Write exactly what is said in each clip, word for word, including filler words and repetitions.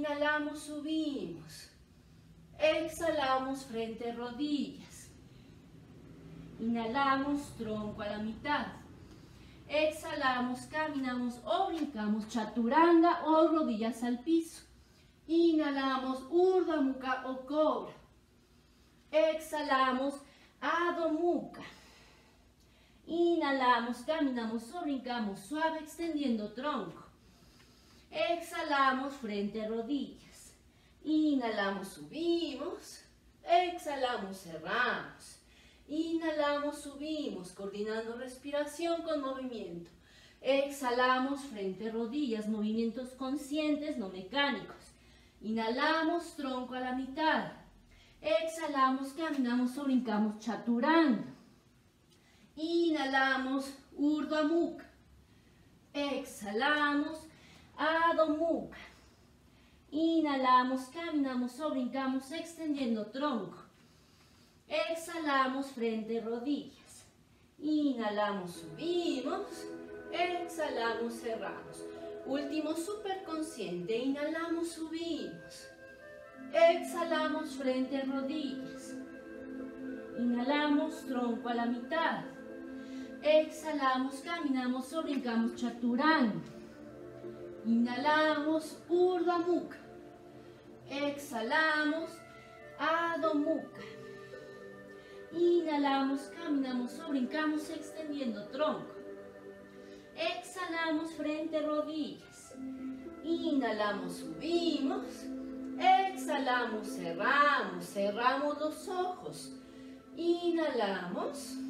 Inhalamos, subimos. Exhalamos, frente, rodillas. Inhalamos, tronco a la mitad. Exhalamos, caminamos o brincamos, chaturanga o rodillas al piso. Inhalamos, Urdhva Mukha o cobra. Exhalamos, Adho Mukha. Inhalamos, caminamos o brincamos, suave, extendiendo tronco. Exhalamos, frente, rodillas. Inhalamos, subimos. Exhalamos, cerramos. Inhalamos, subimos, coordinando respiración con movimiento. Exhalamos, frente, rodillas, movimientos conscientes, no mecánicos. Inhalamos, tronco a la mitad. Exhalamos, caminamos o brincamos, chaturanga. Inhalamos, Urdhva Mukha. Exhalamos, Adho Mukha. Inhalamos, caminamos o brincamos, extendiendo tronco. Exhalamos, frente, rodillas. Inhalamos, subimos. Exhalamos, cerramos. Último, súper consciente. Inhalamos, subimos. Exhalamos, frente, rodillas. Inhalamos, tronco a la mitad. Exhalamos, caminamos o brincamos, chaturanga. Inhalamos, Urdhva Mukha. Exhalamos, Adho Mukha. Inhalamos, caminamos o brincamos, extendiendo tronco. Exhalamos, frente, rodillas. Inhalamos, subimos. Exhalamos, cerramos. Cerramos los ojos. Inhalamos.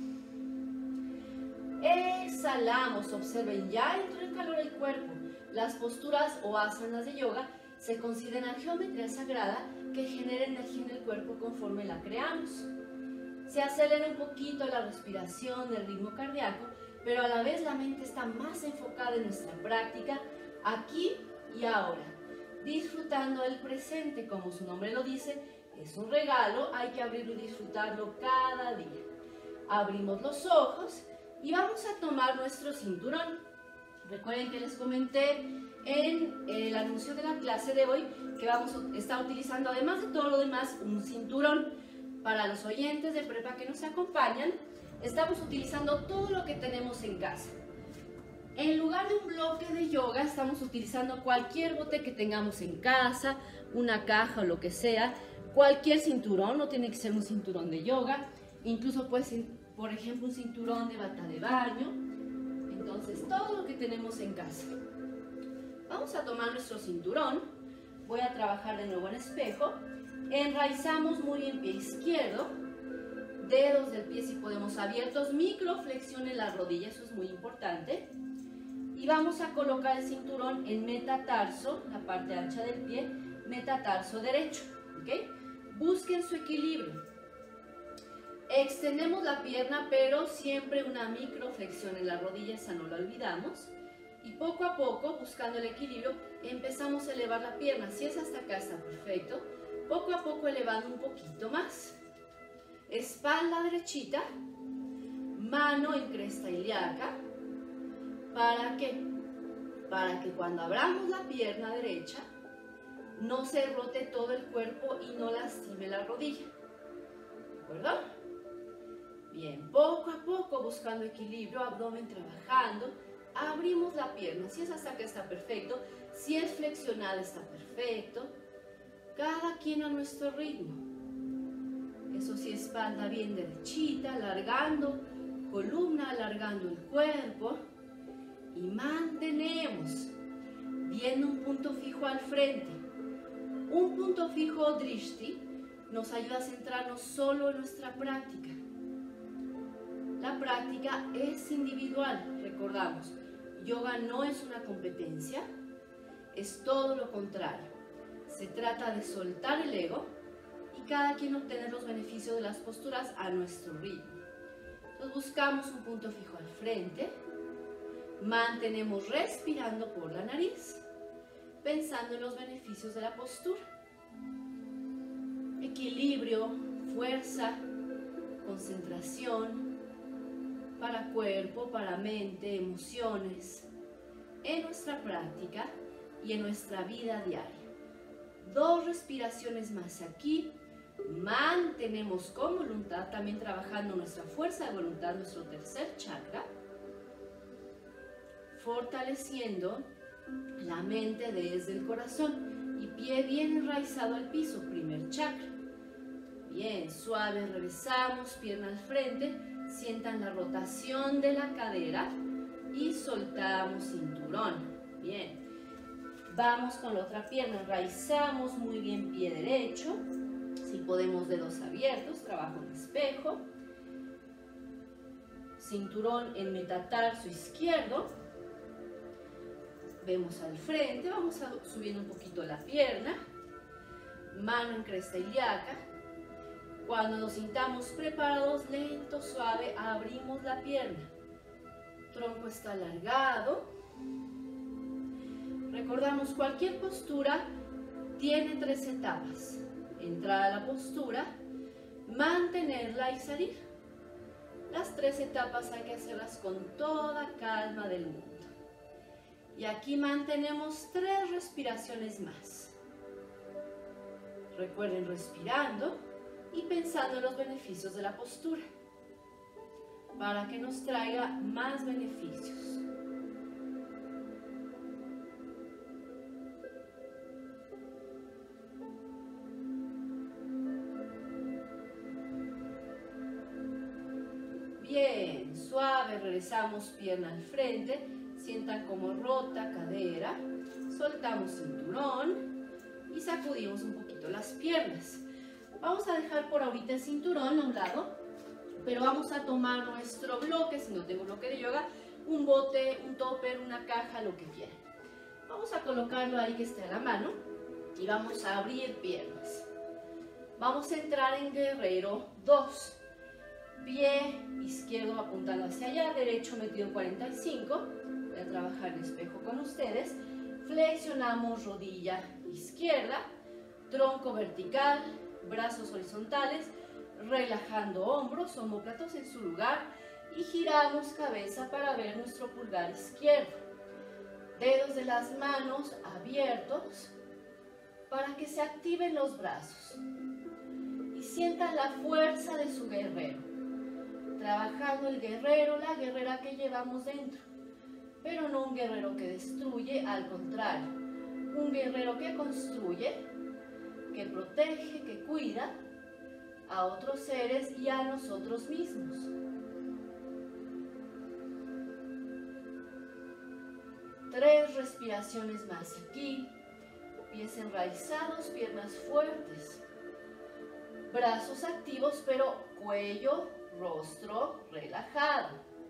Exhalamos. Observen, ya entró en calor el cuerpo. Las posturas o asanas de yoga se consideran geometría sagrada que genera energía en el cuerpo conforme la creamos. Se acelera un poquito la respiración, el ritmo cardíaco, pero a la vez la mente está más enfocada en nuestra práctica, aquí y ahora, disfrutando el presente, como su nombre lo dice, es un regalo, hay que abrirlo y disfrutarlo cada día. Abrimos los ojos y vamos a tomar nuestro cinturón. Recuerden que les comenté en el anuncio de la clase de hoy que vamos a estar utilizando, además de todo lo demás, un cinturón. Para los oyentes de prepa que nos acompañan, estamos utilizando todo lo que tenemos en casa. En lugar de un bloque de yoga, estamos utilizando cualquier bote que tengamos en casa, una caja o lo que sea, cualquier cinturón, no tiene que ser un cinturón de yoga, incluso puede ser, por ejemplo, un cinturón de bata de baño. Entonces, todo lo que tenemos en casa. Vamos a tomar nuestro cinturón, voy a trabajar de nuevo en espejo. Enraizamos muy bien pie izquierdo, dedos del pie si podemos abiertos, microflexión las rodillas, eso es muy importante. Y vamos a colocar el cinturón en metatarso, la parte ancha del pie, metatarso derecho, ¿ok? Busquen su equilibrio. Extendemos la pierna, pero siempre una microflexión en la rodilla, esa no la olvidamos. Y poco a poco, buscando el equilibrio, empezamos a elevar la pierna. Si es hasta acá, está perfecto. Poco a poco elevando un poquito más. Espalda derechita, mano en cresta ilíaca. ¿Para qué? Para que cuando abramos la pierna derecha, no se rote todo el cuerpo y no lastime la rodilla. ¿De acuerdo? Bien, poco a poco buscando equilibrio, abdomen trabajando, abrimos la pierna. Si es hasta acá está perfecto, si es flexionada está perfecto. Cada quien a nuestro ritmo. Eso sí, espalda bien derechita, alargando columna, alargando el cuerpo. Y mantenemos viendo un punto fijo al frente. Un punto fijo, drishti, nos ayuda a centrarnos solo en nuestra práctica. La práctica es individual, recordamos. Yoga no es una competencia, es todo lo contrario. Se trata de soltar el ego y cada quien obtener los beneficios de las posturas a nuestro ritmo. Entonces buscamos un punto fijo al frente, mantenemos respirando por la nariz, pensando en los beneficios de la postura. Equilibrio, fuerza, concentración, para cuerpo, para mente, emociones, en nuestra práctica y en nuestra vida diaria. Dos respiraciones más aquí. Mantenemos con voluntad, también trabajando nuestra fuerza de voluntad, nuestro tercer chakra. Fortaleciendo la mente desde el corazón y pie bien enraizado al piso, primer chakra. Bien, suave, regresamos, pierna al frente, sientan la rotación de la cadera y soltamos cinturón. Bien, vamos con la otra pierna, enraizamos muy bien pie derecho, si podemos dedos abiertos, trabajo en espejo, cinturón en metatarso izquierdo, vemos al frente, vamos a, subiendo un poquito la pierna, mano en cresta ilíaca. Cuando nos sintamos preparados, lento, suave, abrimos la pierna. Tronco está alargado. Recordamos, cualquier postura tiene tres etapas. Entrar a la postura, mantenerla y salir. Las tres etapas hay que hacerlas con toda calma del mundo. Y aquí mantenemos tres respiraciones más. Recuerden, respirando y pensando en los beneficios de la postura, para que nos traiga más beneficios. Bien, suave, regresamos pierna al frente, sientan como rota cadera, soltamos cinturón y sacudimos un poquito las piernas. Vamos a dejar por ahorita el cinturón a un lado, pero vamos a tomar nuestro bloque, si no tengo bloque de yoga, un bote, un topper, una caja, lo que quieran. Vamos a colocarlo ahí que esté a la mano y vamos a abrir piernas. Vamos a entrar en guerrero dos. Pie izquierdo apuntando hacia allá, derecho metido cuarenta y cinco. Voy a trabajar en espejo con ustedes. Flexionamos rodilla izquierda, tronco vertical, brazos horizontales, relajando hombros, omóplatos en su lugar y giramos cabeza para ver nuestro pulgar izquierdo. Dedos de las manos abiertos para que se activen los brazos y sientan la fuerza de su guerrero. Trabajando el guerrero, la guerrera que llevamos dentro, pero no un guerrero que destruye, al contrario, un guerrero que construye, que protege, que cuida a otros seres y a nosotros mismos. Tres respiraciones más aquí, pies enraizados, piernas fuertes, brazos activos, pero cuello, rostro relajado.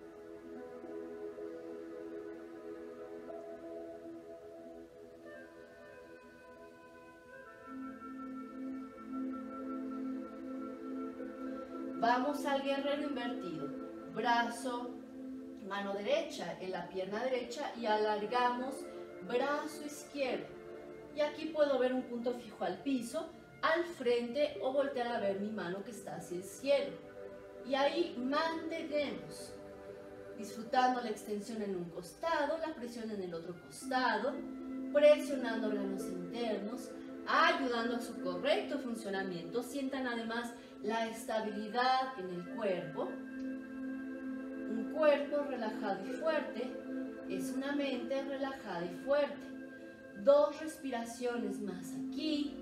Vamos al guerrero invertido. Brazo, mano derecha en la pierna derecha y alargamos brazo izquierdo. Y aquí puedo ver un punto fijo al piso, al frente, o voltear a ver mi mano que está hacia el cielo. Y ahí mantenemos, disfrutando la extensión en un costado, la presión en el otro costado, presionando órganos internos, ayudando a su correcto funcionamiento. Sientan además la estabilidad en el cuerpo. Un cuerpo relajado y fuerte es una mente relajada y fuerte. Dos respiraciones más aquí.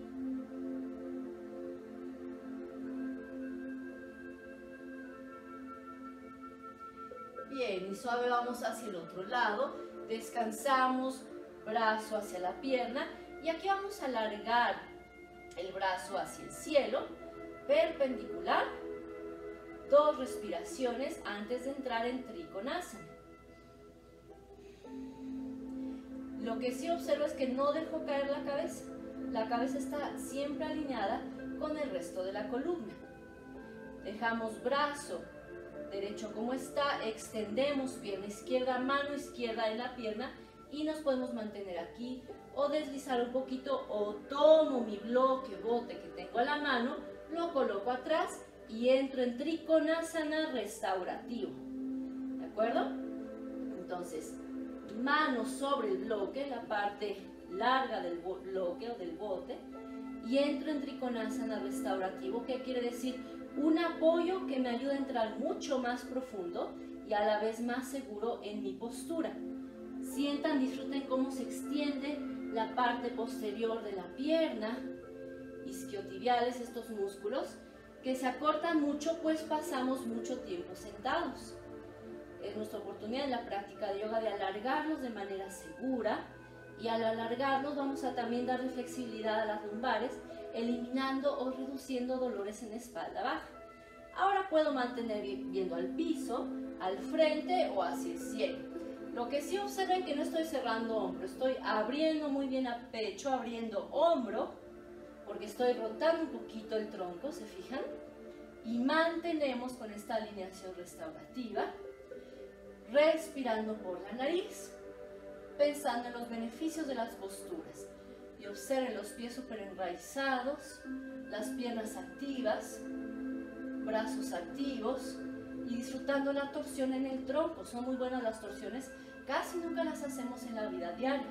Bien, y suave vamos hacia el otro lado, descansamos, brazo hacia la pierna, y aquí vamos a alargar el brazo hacia el cielo, perpendicular, dos respiraciones antes de entrar en Trikonasana. Lo que sí observo es que no dejo caer la cabeza, la cabeza está siempre alineada con el resto de la columna. Dejamos brazo derecho como está, extendemos pierna izquierda, mano izquierda en la pierna y nos podemos mantener aquí o deslizar un poquito, o tomo mi bloque, bote que tengo a la mano, lo coloco atrás y entro en Trikonasana restaurativo. ¿De acuerdo? Entonces, manos sobre el bloque, la parte larga del bloque o del bote y entro en Trikonasana restaurativo, que quiere decir un apoyo que me ayuda a entrar mucho más profundo y a la vez más seguro en mi postura. Sientan, disfruten cómo se extiende la parte posterior de la pierna, isquiotibiales, estos músculos que se acortan mucho, pues pasamos mucho tiempo sentados. Es nuestra oportunidad en la práctica de yoga de alargarlos de manera segura, y al alargarlos vamos a también darle flexibilidad a las lumbares, eliminando o reduciendo dolores en la espalda baja. Ahora puedo mantener viendo al piso, al frente o hacia el cielo. Lo que sí observen que no estoy cerrando hombro, estoy abriendo muy bien a pecho, abriendo hombro, porque estoy rotando un poquito el tronco, ¿se fijan? Y mantenemos con esta alineación restaurativa, respirando por la nariz, pensando en los beneficios de las posturas. Y observen los pies súper enraizados, las piernas activas, brazos activos y disfrutando la torsión en el tronco. Son muy buenas las torsiones, casi nunca las hacemos en la vida diaria.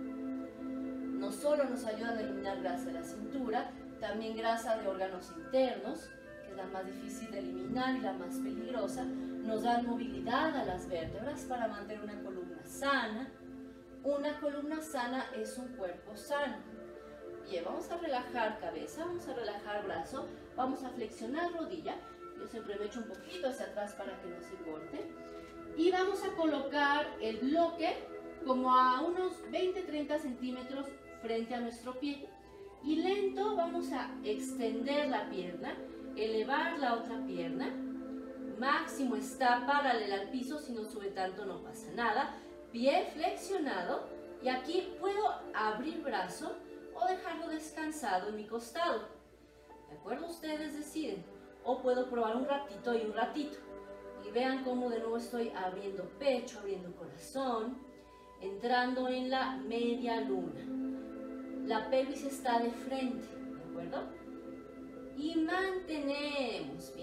No solo nos ayudan a eliminar grasa de la cintura, también grasa de órganos internos, que es la más difícil de eliminar y la más peligrosa. Nos dan movilidad a las vértebras para mantener una columna sana. Una columna sana es un cuerpo sano. Bien, vamos a relajar cabeza, vamos a relajar brazo, vamos a flexionar rodilla. Yo siempre me echo un poquito hacia atrás para que no se corte. Y vamos a colocar el bloque como a unos veinte a treinta centímetros frente a nuestro pie. Y lento vamos a extender la pierna, elevar la otra pierna. Máximo está paralela al piso, si no sube tanto no pasa nada. Pie flexionado, y aquí puedo abrir brazo o dejarlo descansado en mi costado. ¿De acuerdo? Ustedes deciden. O puedo probar un ratito y un ratito. Y vean cómo de nuevo estoy abriendo pecho, abriendo corazón, entrando en la media luna. La pelvis está de frente, ¿de acuerdo? Y mantenemos,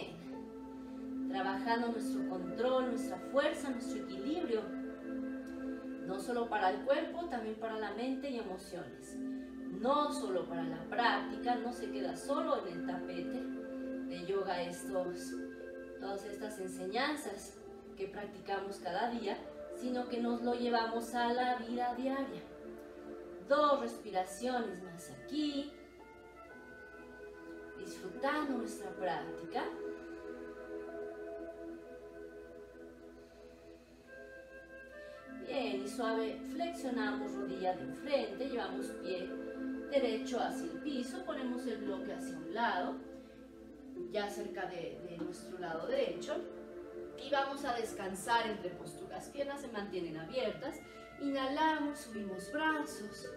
bien, trabajando nuestro control, nuestra fuerza, nuestro equilibrio, no solo para el cuerpo, también para la mente y emociones. No solo para la práctica, no se queda solo en el tapete de yoga estos, todas estas enseñanzas que practicamos cada día, sino que nos lo llevamos a la vida diaria. Dos respiraciones más aquí, disfrutando nuestra práctica. Bien, y suave, flexionamos rodilla de enfrente, llevamos pie derecho hacia el piso, ponemos el bloque hacia un lado, ya cerca de, de nuestro lado derecho, y vamos a descansar entre posturas. Piernas se mantienen abiertas. Inhalamos, subimos brazos.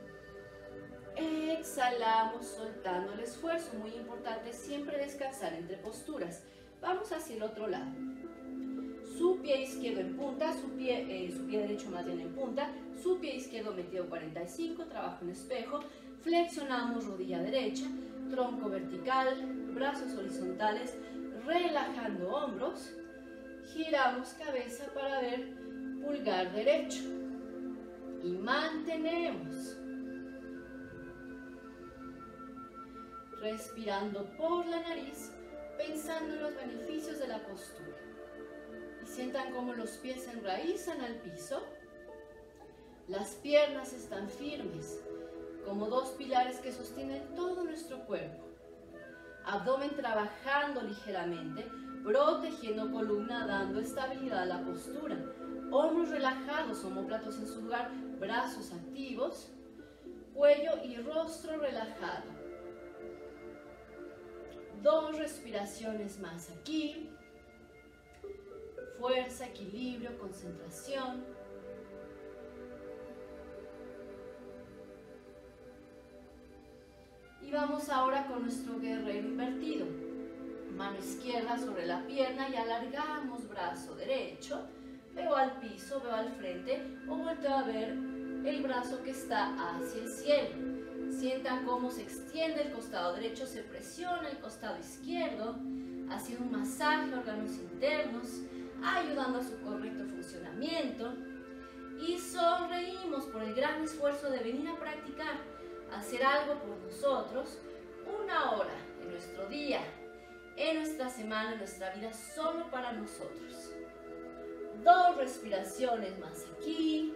Exhalamos, soltando el esfuerzo. Muy importante siempre descansar entre posturas. Vamos hacia el otro lado. Su pie izquierdo en punta, su pie, eh, su pie derecho más bien en punta, su pie izquierdo metido cuarenta y cinco, trabajo en espejo. Flexionamos rodilla derecha, tronco vertical, brazos horizontales, relajando hombros. Giramos cabeza para ver pulgar derecho y mantenemos, respirando por la nariz, pensando en los beneficios de la postura. Y sientan cómo los pies se enraizan al piso, las piernas están firmes, como dos pilares que sostienen todo nuestro cuerpo. Abdomen trabajando ligeramente, protegiendo columna, dando estabilidad a la postura. Hombros relajados, omóplatos en su lugar, brazos activos, cuello y rostro relajado. Dos respiraciones más aquí. Fuerza, equilibrio, concentración. Y vamos ahora con nuestro guerrero invertido. Mano izquierda sobre la pierna y alargamos brazo derecho. Veo al piso, veo al frente o volteo a ver el brazo que está hacia el cielo. Sientan cómo se extiende el costado derecho, se presiona el costado izquierdo, haciendo un masaje a órganos internos, ayudando a su correcto funcionamiento. y sonreímos por el gran esfuerzo de venir a practicar, hacer algo por nosotros, una hora en nuestro día, en nuestra semana, en nuestra vida, solo para nosotros. Dos respiraciones más aquí.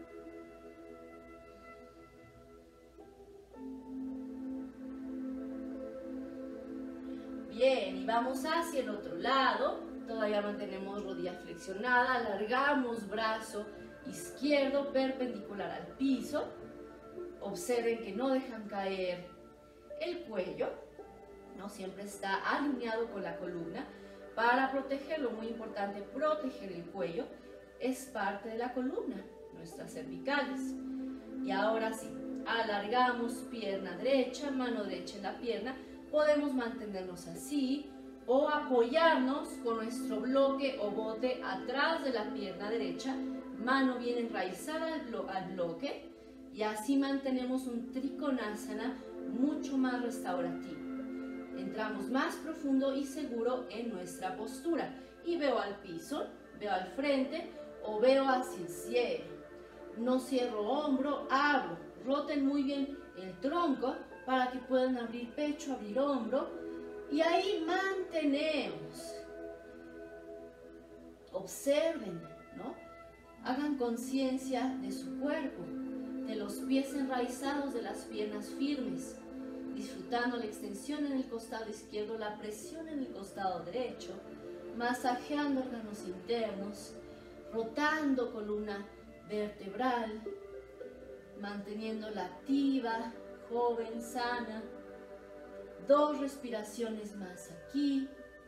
Bien, y vamos hacia el otro lado. Todavía mantenemos rodilla flexionada, alargamos brazo izquierdo perpendicular al piso. Observen que no dejan caer el cuello, ¿no? Siempre está alineado con la columna para protegerlo. Muy importante, proteger el cuello, es parte de la columna, nuestras cervicales. Y ahora sí, alargamos pierna derecha, mano derecha en la pierna. Podemos mantenernos así o apoyarnos con nuestro bloque o bote atrás de la pierna derecha, mano bien enraizada al, blo al bloque, y así mantenemos un Trikonasana mucho más restaurativo. Entramos más profundo y seguro en nuestra postura. Y veo al piso, veo al frente o veo hacia el cielo. No cierro hombro, abro. Roten muy bien el tronco para que puedan abrir pecho, abrir hombro. Y ahí mantenemos. Observen, ¿no? Hagan conciencia de su cuerpo, de los pies enraizados, de las piernas firmes, disfrutando la extensión en el costado izquierdo, la presión en el costado derecho, masajeando órganos internos, rotando columna vertebral, manteniéndola activa, joven, sana. Dos respiraciones más aquí.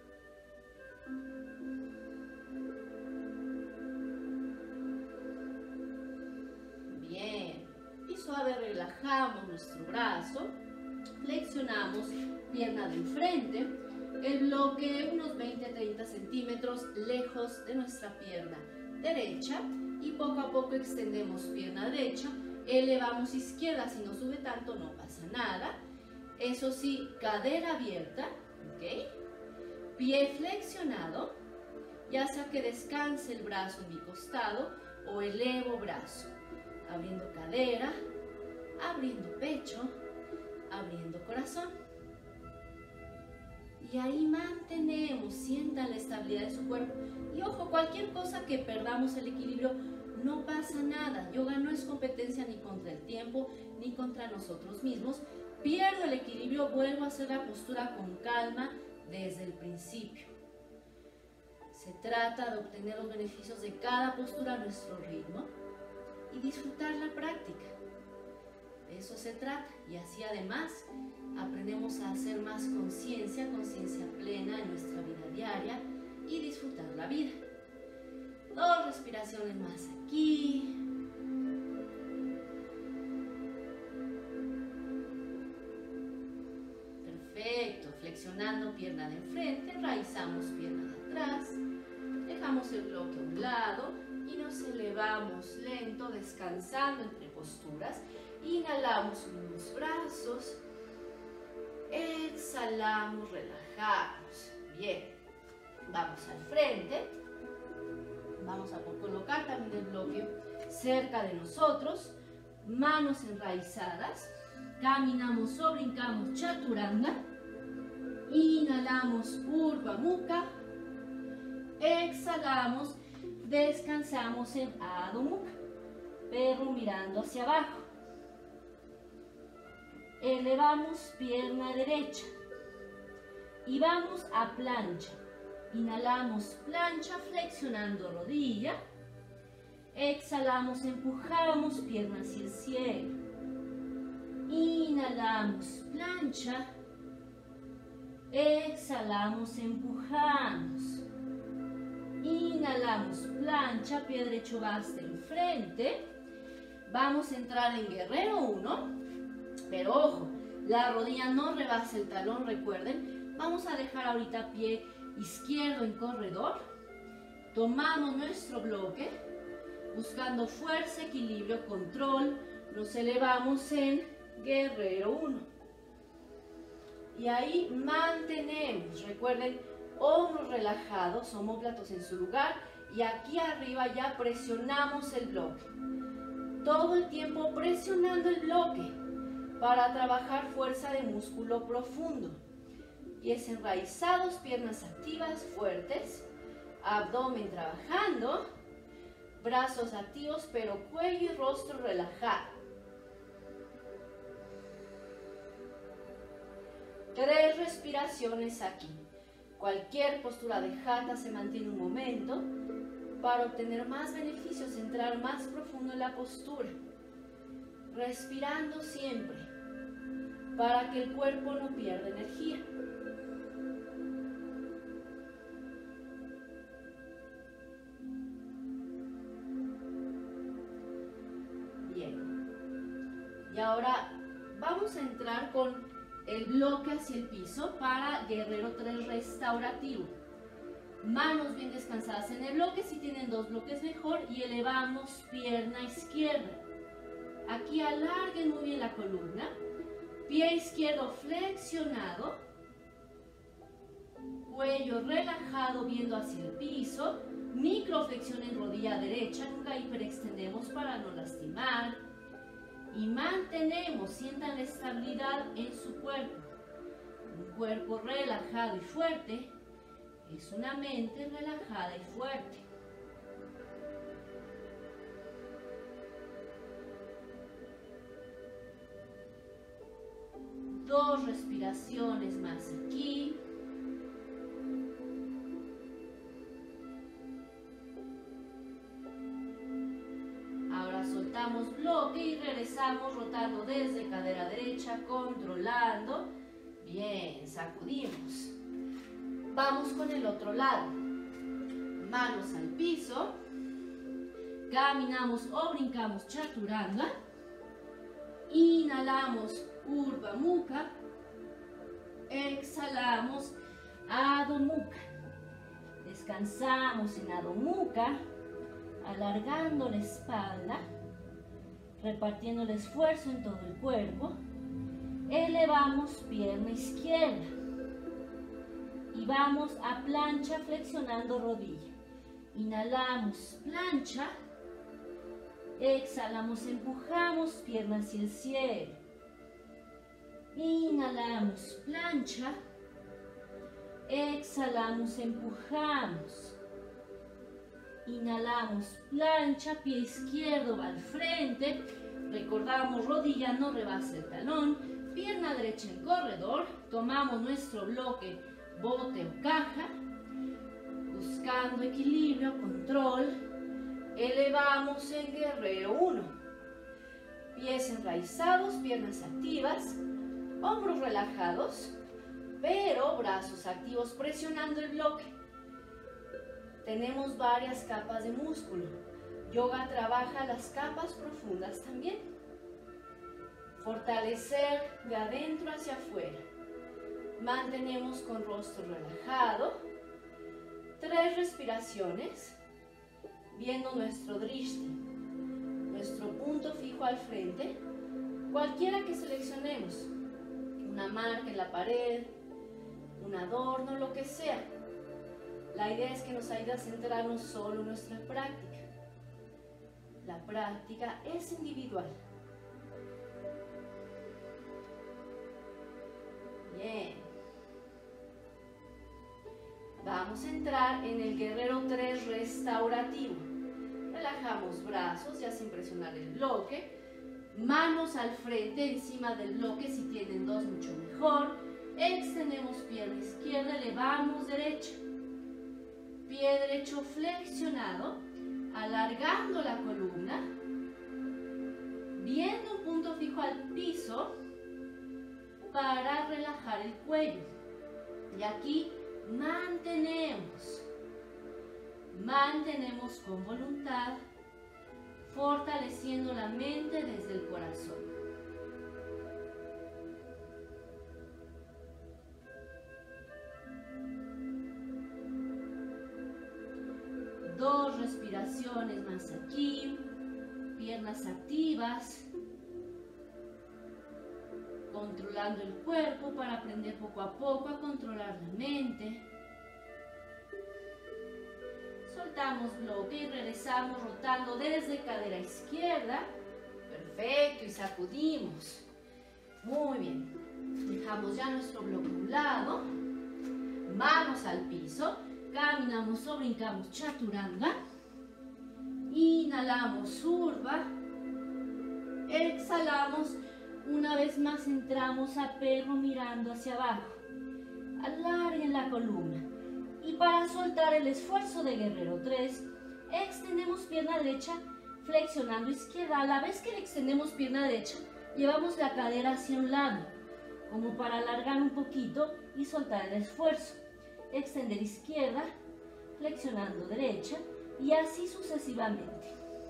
Bien. Y suave relajamos nuestro brazo. Flexionamos pierna de enfrente. El bloque unos veinte a treinta centímetros lejos de nuestra pierna derecha. Y poco a poco extendemos pierna derecha. Elevamos izquierda. Si no sube tanto, no pasa nada. Eso sí, cadera abierta, ¿ok? Pie flexionado, ya sea que descanse el brazo en mi costado o elevo brazo. Abriendo cadera, abriendo pecho, abriendo corazón. Y ahí mantenemos, sientan la estabilidad de su cuerpo. Y ojo, cualquier cosa que perdamos el equilibrio, no pasa nada. Yoga no es competencia ni contra el tiempo, ni contra nosotros mismos. Pierdo el equilibrio, vuelvo a hacer la postura con calma desde el principio. Se trata de obtener los beneficios de cada postura a nuestro ritmo y disfrutar la práctica. De eso se trata. Y así además aprendemos a hacer más conciencia, conciencia plena en nuestra vida diaria y disfrutar la vida. Dos respiraciones más aquí. Perfecto. Flexionando pierna de enfrente, enraizamos pierna de atrás. Dejamos el bloque a un lado y nos elevamos lento, descansando entre posturas. Inhalamos, unimos brazos. Exhalamos, relajamos. Bien. Vamos al frente. Vamos a colocar también el bloque cerca de nosotros. Manos enraizadas. Caminamos o brincamos chaturanga. Inhalamos Urdhva Mukha. Exhalamos. Descansamos en Adho Mukha. Perro mirando hacia abajo. Elevamos pierna derecha. Y vamos a plancha. Inhalamos plancha flexionando rodilla. Exhalamos, empujamos pierna hacia el cielo. Inhalamos plancha. Exhalamos, empujamos. Inhalamos plancha, pie derecho va hasta enfrente. Vamos a entrar en guerrero uno. Pero ojo, la rodilla no rebasa el talón, recuerden. Vamos a dejar ahorita pie izquierdo en corredor. Tomamos nuestro bloque, buscando fuerza, equilibrio, control. Nos elevamos en guerrero uno. Y ahí mantenemos, recuerden, hombros relajados, omóplatos en su lugar Y aquí arriba ya presionamos el bloque. Todo el tiempo presionando el bloque para trabajar fuerza de músculo profundo. Pies enraizados, piernas activas, fuertes. Abdomen trabajando. Brazos activos, pero cuello y rostro relajado. Tres respiraciones aquí. Cualquier postura de Hatha se mantiene un momento para obtener más beneficios, entrar más profundo en la postura. Respirando siempre para que el cuerpo no pierda energía. Bien. Y ahora vamos a entrar con el bloque hacia el piso para Guerrero tres restaurativo. Manos bien descansadas en el bloque, si tienen dos bloques mejor, y elevamos pierna izquierda. Aquí alarguen muy bien la columna. Pie izquierdo flexionado. Cuello relajado viendo hacia el piso. Microflexión en rodilla derecha, nunca hiperextendemos para no lastimar. Y mantenemos, sientan la estabilidad en su cuerpo. Un cuerpo relajado y fuerte es una mente relajada y fuerte. Dos respiraciones más aquí. Soltamos bloque y regresamos rotando desde cadera derecha, controlando. Bien, sacudimos. Vamos con el otro lado. Manos al piso. Caminamos o brincamos chaturanga. Inhalamos Urdhva Mukha. Exhalamos Adho Mukha. Descansamos en Adho Mukha, alargando la espalda, repartiendo el esfuerzo en todo el cuerpo. Elevamos pierna izquierda y vamos a plancha flexionando rodilla. Inhalamos plancha, exhalamos, empujamos pierna hacia el cielo. Inhalamos plancha, exhalamos, empujamos. Inhalamos plancha, pie izquierdo va al frente, recordamos rodilla no rebasa el talón, pierna derecha en corredor, tomamos nuestro bloque bote o caja, buscando equilibrio, control, elevamos en Guerrero uno, pies enraizados, piernas activas, hombros relajados, pero brazos activos presionando el bloque. Tenemos varias capas de músculo. Yoga trabaja las capas profundas también. Fortalecer de adentro hacia afuera. Mantenemos con rostro relajado. Tres respiraciones. Viendo nuestro drishti, nuestro punto fijo al frente. Cualquiera que seleccionemos. Una marca en la pared, un adorno, lo que sea. La idea es que nos ayude a centrarnos solo en nuestra práctica. La práctica es individual. Bien. Vamos a entrar en el Guerrero tres restaurativo. Relajamos brazos ya sin presionar el bloque. Manos al frente encima del bloque, si tienen dos mucho mejor. Extendemos pierna izquierda, elevamos derecha. Pie derecho flexionado, alargando la columna, viendo un punto fijo al piso para relajar el cuello. Y aquí mantenemos, mantenemos con voluntad, fortaleciendo la mente desde el corazón. Dos respiraciones más aquí, piernas activas, controlando el cuerpo para aprender poco a poco a controlar la mente. Soltamos bloque y regresamos rotando desde cadera izquierda. Perfecto, y sacudimos. Muy bien. Dejamos ya nuestro bloque a un lado. Manos al piso. Caminamos o brincamos chaturanga. Inhalamos urva. Exhalamos. Una vez más entramos a perro mirando hacia abajo. Alarguen la columna. Y para soltar el esfuerzo de guerrero tres, extendemos pierna derecha flexionando izquierda. A la vez que le extendemos pierna derecha, llevamos la cadera hacia un lado, como para alargar un poquito y soltar el esfuerzo. Extender izquierda, flexionando derecha y así sucesivamente.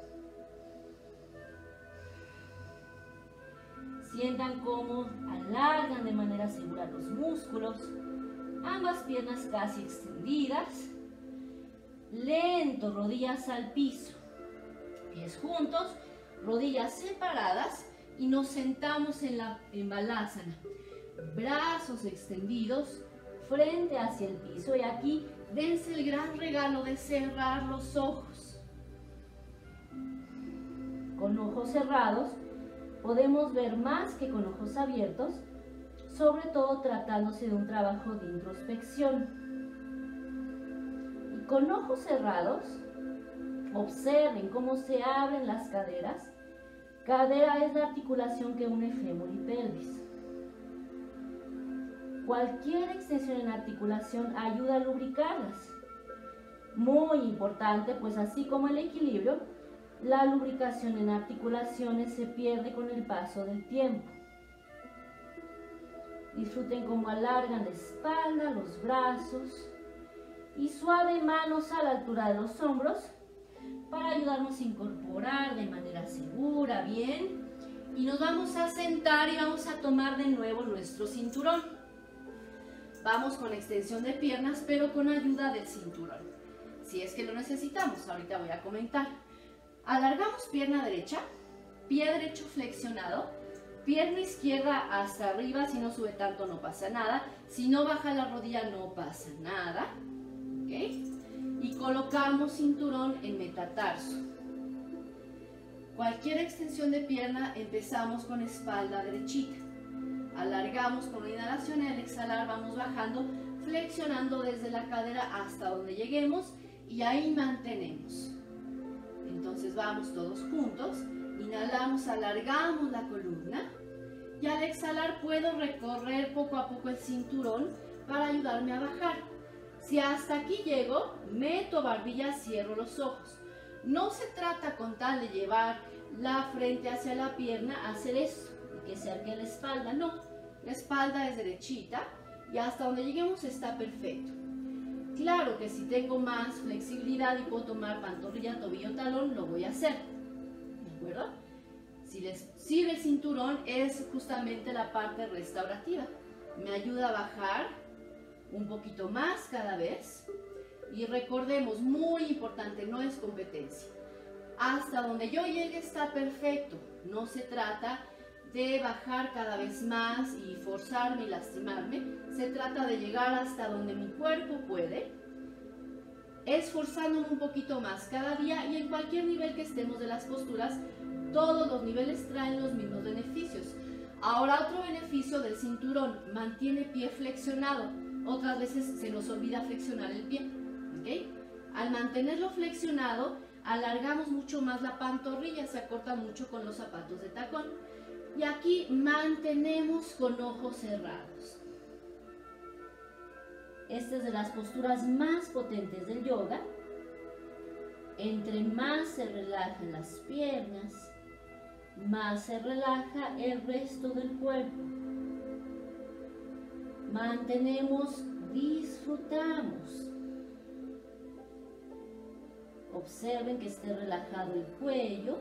Sientan cómo alargan de manera segura los músculos. Ambas piernas casi extendidas. Lento, rodillas al piso. Pies juntos, rodillas separadas y nos sentamos en la en Balasana. Brazos extendidos, frente hacia el piso. Y aquí dense el gran regalo de cerrar los ojos. Con ojos cerrados podemos ver más que con ojos abiertos, sobre todo tratándose de un trabajo de introspección. Y con ojos cerrados, observen cómo se abren las caderas. Cadera es la articulación que une fémur y pelvis. Cualquier extensión en articulación ayuda a lubricarlas. Muy importante, pues así como el equilibrio, la lubricación en articulaciones se pierde con el paso del tiempo. Disfruten cómo alargan la espalda, los brazos y suave manos a la altura de los hombros para ayudarnos a incorporar de manera segura, bien. Y nos vamos a sentar y vamos a tomar de nuevo nuestro cinturón. Vamos con extensión de piernas, pero con ayuda del cinturón. Si es que lo necesitamos, ahorita voy a comentar. Alargamos pierna derecha, pie derecho flexionado, pierna izquierda hasta arriba. Si no sube tanto no pasa nada, si no baja la rodilla no pasa nada, ¿ok? Y colocamos cinturón en metatarso. Cualquier extensión de pierna empezamos con espalda derechita. Alargamos con una inhalación y al exhalar vamos bajando, flexionando desde la cadera hasta donde lleguemos y ahí mantenemos. Entonces vamos todos juntos, inhalamos, alargamos la columna y al exhalar puedo recorrer poco a poco el cinturón para ayudarme a bajar. Si hasta aquí llego, meto barbilla, cierro los ojos. No se trata con tal de llevar la frente hacia la pierna, hacer esto, y que se arque la espalda, no. La espalda es derechita y hasta donde lleguemos está perfecto. Claro que si tengo más flexibilidad y puedo tomar pantorrilla, tobillo, talón, lo voy a hacer, ¿de acuerdo? Si les sirve el cinturón es justamente la parte restaurativa. Me ayuda a bajar un poquito más cada vez. Y recordemos, muy importante, no es competencia. Hasta donde yo llegue está perfecto. No se trata de bajar cada vez más y forzarme y lastimarme. Se trata de llegar hasta donde mi cuerpo puede, esforzándome un poquito más cada día y en cualquier nivel que estemos de las posturas, todos los niveles traen los mismos beneficios. Ahora otro beneficio del cinturón, mantiene pie flexionado. Otras veces se nos olvida flexionar el pie, ¿ok? Al mantenerlo flexionado, alargamos mucho más la pantorrilla, se acorta mucho con los zapatos de tacón. Y aquí mantenemos con ojos cerrados. Esta es de las posturas más potentes del yoga. Entre más se relajan las piernas, más se relaja el resto del cuerpo. Mantenemos, disfrutamos. Observen que esté relajado el cuello.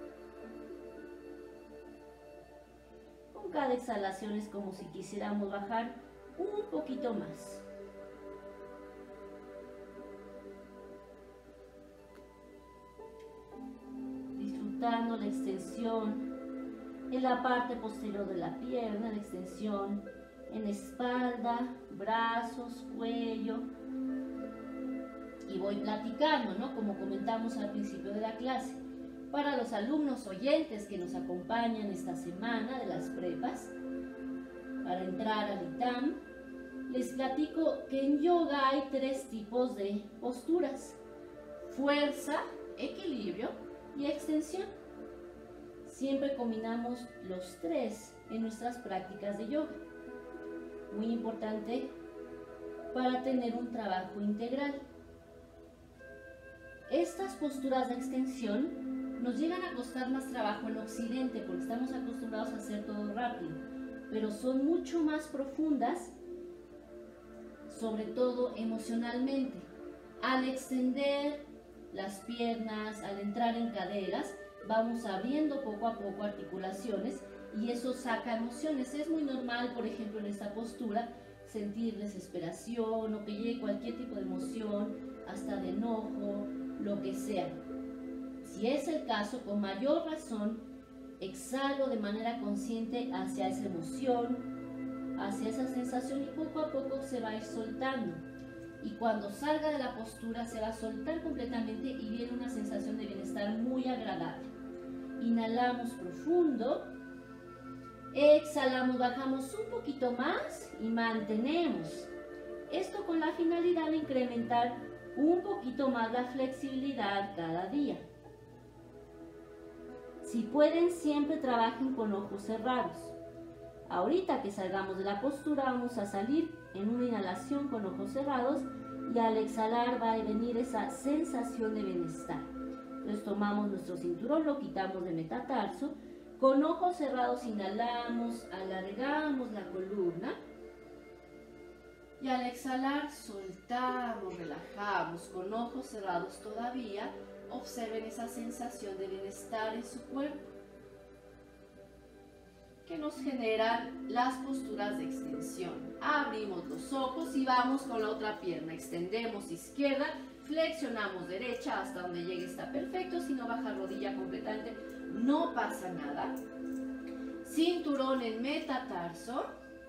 Con cada exhalación es como si quisiéramos bajar un poquito más. Disfrutando la extensión en la parte posterior de la pierna, la extensión en espalda, brazos, cuello. Y voy platicando, ¿no? Como comentamos al principio de la clase. Para los alumnos oyentes que nos acompañan esta semana de las prepas, para entrar al I T A M, les platico que en yoga hay tres tipos de posturas: fuerza, equilibrio y extensión. Siempre combinamos los tres en nuestras prácticas de yoga. Muy importante para tener un trabajo integral. Estas posturas de extensión nos llegan a costar más trabajo en Occidente porque estamos acostumbrados a hacer todo rápido, pero son mucho más profundas, sobre todo emocionalmente. Al extender las piernas, al entrar en caderas, vamos abriendo poco a poco articulaciones y eso saca emociones. Es muy normal, por ejemplo, en esta postura, sentir desesperación o que llegue cualquier tipo de emoción, hasta de enojo, lo que sea. Si es el caso, con mayor razón, exhalo de manera consciente hacia esa emoción, hacia esa sensación, y poco a poco se va a ir soltando. Y cuando salga de la postura se va a soltar completamente y viene una sensación de bienestar muy agradable. Inhalamos profundo, exhalamos, bajamos un poquito más y mantenemos. Esto con la finalidad de incrementar un poquito más la flexibilidad cada día. Si pueden, siempre trabajen con ojos cerrados. Ahorita que salgamos de la postura vamos a salir en una inhalación con ojos cerrados y al exhalar va a venir esa sensación de bienestar. Entonces tomamos nuestro cinturón, lo quitamos de metatarso, con ojos cerrados inhalamos, alargamos la columna y al exhalar soltamos, relajamos. Con ojos cerrados todavía, observen esa sensación de bienestar en su cuerpo que nos generan las posturas de extensión. Abrimos los ojos y vamos con la otra pierna. Extendemos izquierda, flexionamos derecha hasta donde llegue, está perfecto. Si no baja rodilla completamente, no pasa nada. Cinturón en metatarso.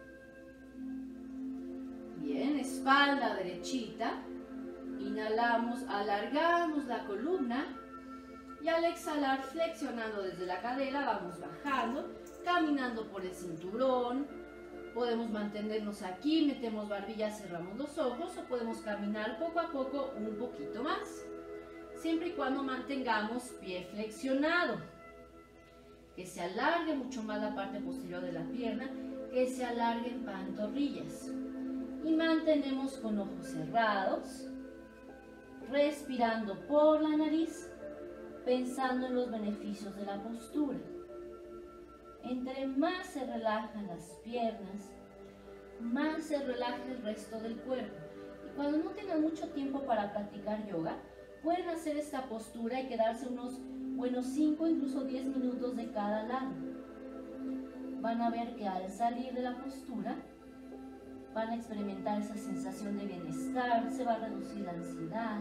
Bien, espalda derechita. Inhalamos, alargamos la columna y al exhalar, flexionando desde la cadera, vamos bajando, caminando por el cinturón. Podemos mantenernos aquí, metemos barbilla, cerramos los ojos, o podemos caminar poco a poco un poquito más, siempre y cuando mantengamos pie flexionado, que se alargue mucho más la parte posterior de la pierna, que se alarguen pantorrillas, y mantenemos con ojos cerrados, respirando por la nariz, pensando en los beneficios de la postura. Entre más se relajan las piernas, más se relaja el resto del cuerpo. Y cuando no tengan mucho tiempo para practicar yoga, pueden hacer esta postura y quedarse unos buenos cinco, incluso diez minutos de cada lado. Van a ver que al salir de la postura, van a experimentar esa sensación de bienestar, se va a reducir la ansiedad.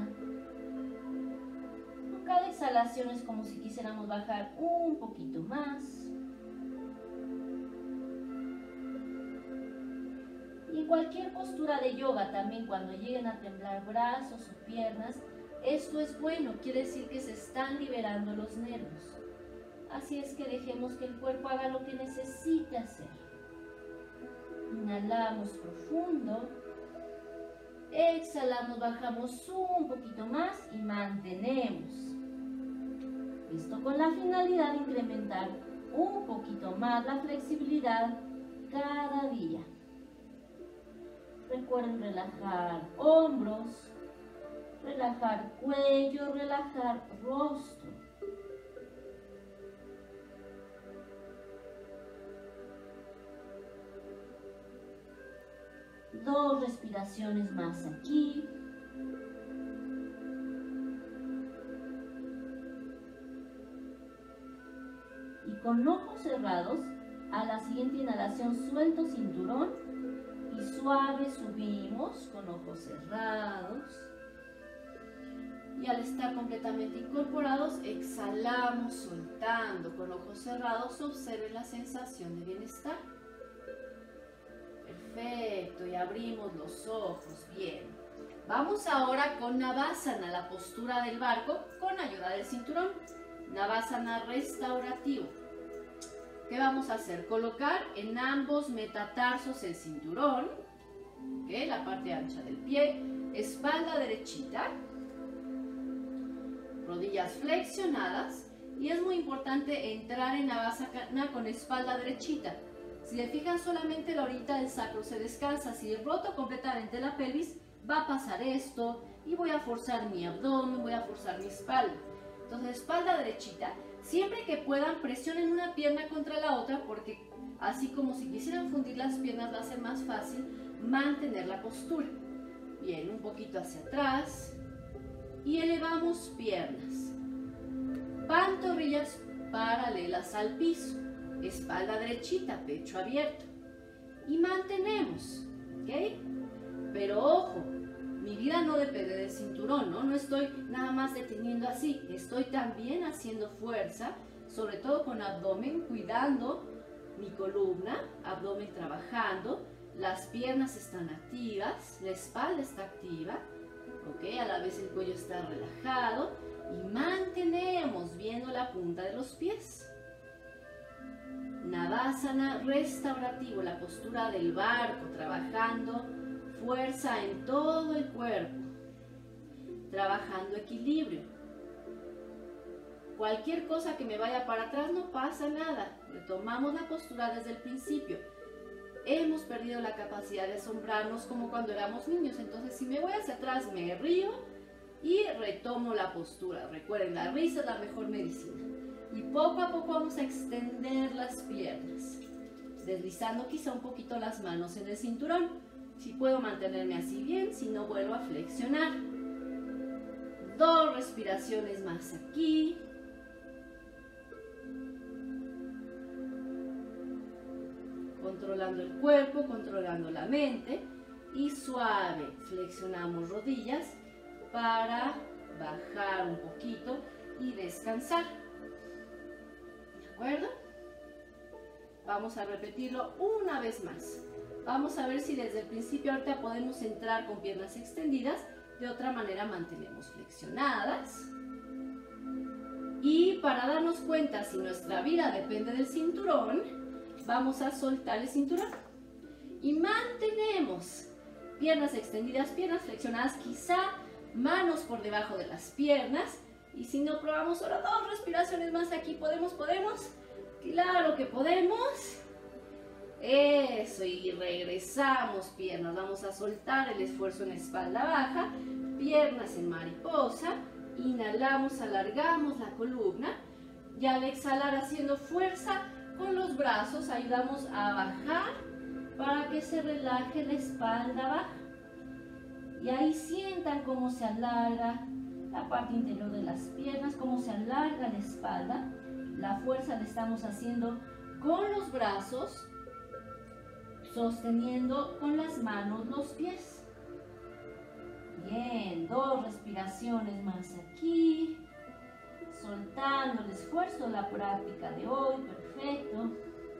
Cada exhalación es como si quisiéramos bajar un poquito más. Y en cualquier postura de yoga también, cuando lleguen a temblar brazos o piernas, esto es bueno, quiere decir que se están liberando los nervios. Así es que dejemos que el cuerpo haga lo que necesita hacer. Inhalamos profundo, exhalamos, bajamos un poquito más y mantenemos. Esto con la finalidad de incrementar un poquito más la flexibilidad cada día. Recuerden relajar hombros, relajar cuello, relajar rostro. Dos respiraciones más aquí. Y con ojos cerrados, a la siguiente inhalación suelto cinturón y suave subimos con ojos cerrados. Y al estar completamente incorporados, exhalamos soltando con ojos cerrados. Observen la sensación de bienestar. Perfecto, y abrimos los ojos, bien. Vamos ahora con Navasana, la postura del barco con ayuda del cinturón. Navasana restaurativo. ¿Qué vamos a hacer? Colocar en ambos metatarsos el cinturón, ¿okay? La parte ancha del pie, espalda derechita, rodillas flexionadas, y es muy importante entrar en Navasana con espalda derechita. Si le fijan, solamente la orillita del sacro se descansa. Si roto completamente la pelvis, va a pasar esto y voy a forzar mi abdomen, voy a forzar mi espalda. Entonces, espalda derechita. Siempre que puedan, presionen una pierna contra la otra, porque así como si quisieran fundir las piernas, va a ser más fácil mantener la postura. Bien, un poquito hacia atrás y elevamos piernas. Pantorrillas paralelas al piso. Espalda derechita, pecho abierto. Y mantenemos, ¿ok? Pero ojo, mi vida no depende del cinturón, ¿no? No estoy nada más deteniendo así. Estoy también haciendo fuerza, sobre todo con abdomen, cuidando mi columna, abdomen trabajando. Las piernas están activas, la espalda está activa, ¿ok? A la vez el cuello está relajado y mantenemos viendo la punta de los pies. Navasana restaurativo, la postura del barco, trabajando fuerza en todo el cuerpo, trabajando equilibrio. Cualquier cosa que me vaya para atrás no pasa nada, retomamos la postura desde el principio. Hemos perdido la capacidad de asombrarnos como cuando éramos niños, entonces si me voy hacia atrás me río y retomo la postura. Recuerden, la risa es la mejor medicina. Y poco a poco vamos a extender las piernas, deslizando quizá un poquito las manos en el cinturón. Si puedo mantenerme así bien, si no vuelvo a flexionar. Dos respiraciones más aquí. Controlando el cuerpo, controlando la mente. Y suave, flexionamos rodillas para bajar un poquito y descansar. ¿De acuerdo? Vamos a repetirlo una vez más. Vamos a ver si desde el principio ahorita podemos entrar con piernas extendidas. De otra manera mantenemos flexionadas. Y para darnos cuenta si nuestra vida depende del cinturón, vamos a soltar el cinturón. Y mantenemos piernas extendidas, piernas flexionadas, quizá manos por debajo de las piernas. Y si no, probamos solo dos respiraciones más aquí. ¿Podemos? ¿Podemos? Claro que podemos. Eso, y regresamos piernas. Vamos a soltar el esfuerzo en espalda baja. Piernas en mariposa. Inhalamos, alargamos la columna. Y al exhalar, haciendo fuerza con los brazos, ayudamos a bajar para que se relaje la espalda baja. Y ahí sientan cómo se alarga la parte interior de las piernas, cómo se alarga la espalda. La fuerza la estamos haciendo con los brazos, sosteniendo con las manos los pies. Bien, dos respiraciones más aquí, soltando el esfuerzo de la práctica de hoy. Perfecto.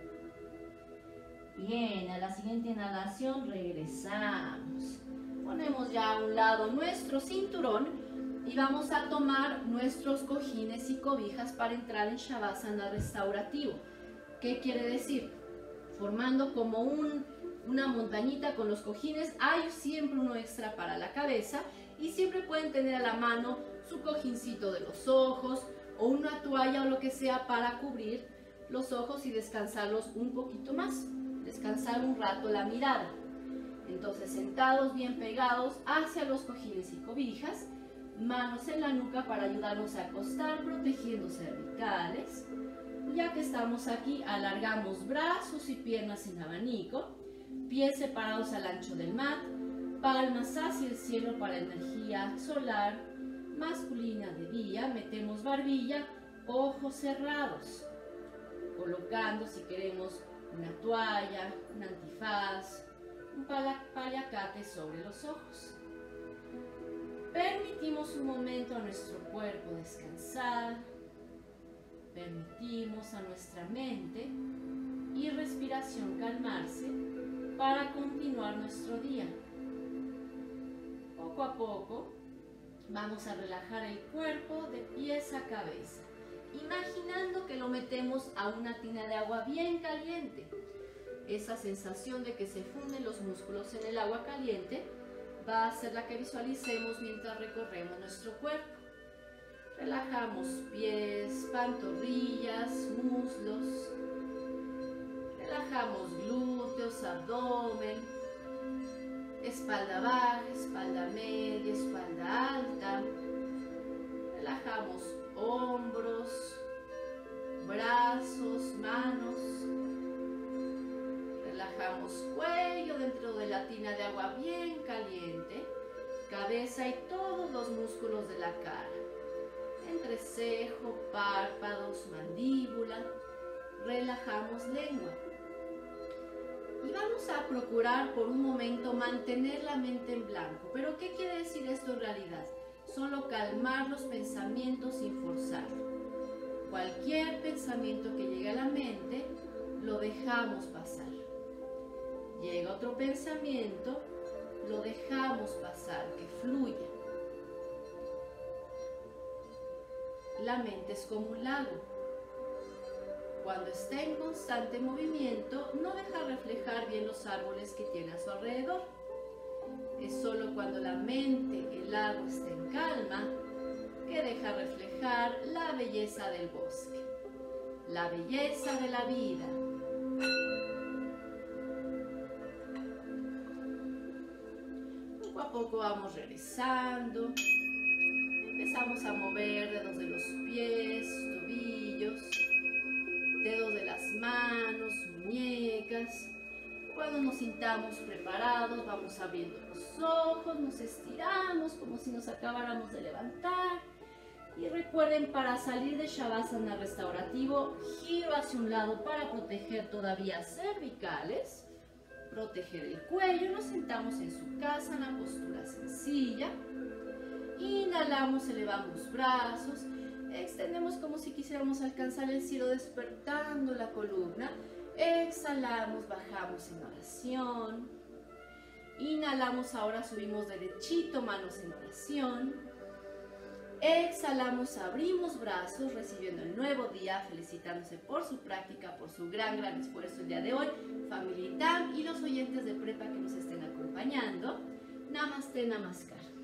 Bien, a la siguiente inhalación regresamos. Ponemos ya a un lado nuestro cinturón y vamos a tomar nuestros cojines y cobijas para entrar en Shavasana restaurativo. ¿Qué quiere decir? Formando como un, una montañita con los cojines, hay siempre uno extra para la cabeza y siempre pueden tener a la mano su cojincito de los ojos o una toalla o lo que sea para cubrir los ojos y descansarlos un poquito más, descansar un rato la mirada. Entonces, sentados bien pegados hacia los cojines y cobijas, manos en la nuca para ayudarnos a acostar, protegiendo cervicales. Ya que estamos aquí, alargamos brazos y piernas en abanico, pies separados al ancho del mat, palmas hacia el cielo para energía solar, masculina de día, metemos barbilla, ojos cerrados, colocando si queremos una toalla, un antifaz, un paliacate sobre los ojos. Permitimos un momento a nuestro cuerpo descansar, permitimos a nuestra mente y respiración calmarse para continuar nuestro día. Poco poco a poco vamos a relajar el cuerpo de pies a cabeza, imaginando que lo metemos a una tina de agua bien caliente. Esa sensación de que se funden los músculos en el agua caliente va a ser la que visualicemos mientras recorremos nuestro cuerpo. Relajamos pies, pantorrillas, muslos. Relajamos glúteos, abdomen, espalda baja, espalda media, espalda alta. Relajamos hombros, brazos, manos. Relajamos cuello dentro de la tina de agua bien caliente, cabeza y todos los músculos de la cara. Entrecejo, párpados, mandíbula. Relajamos lengua. Y vamos a procurar por un momento mantener la mente en blanco. ¿Pero qué quiere decir esto en realidad? Solo calmar los pensamientos sin forzarlo. Cualquier pensamiento que llegue a la mente, lo dejamos pasar. Llega otro pensamiento, lo dejamos pasar, que fluya. La mente es como un lago. Cuando está en constante movimiento, no deja reflejar bien los árboles que tiene a su alrededor. Es solo cuando la mente, el lago, está en calma, que deja reflejar la belleza del bosque, la belleza de la vida. Poco a poco vamos regresando. Empezamos a mover dedos de los pies, tobillos, dedos de las manos, muñecas. Cuando nos sintamos preparados, vamos abriendo los ojos, nos estiramos como si nos acabáramos de levantar. Y recuerden, para salir de Shavasana restaurativo, giro hacia un lado para proteger todavía cervicales, proteger el cuello. Nos sentamos en su casa en la postura sencilla. Inhalamos, elevamos brazos. Extendemos como si quisiéramos alcanzar el cielo, despertando la columna. Exhalamos, bajamos en oración. Inhalamos, ahora subimos derechito, manos en oración. Exhalamos, abrimos brazos, recibiendo el nuevo día, felicitándose por su práctica, por su gran, gran esfuerzo el día de hoy. Family Tam y los oyentes de prepa que nos estén acompañando. Namaste, Namaskar.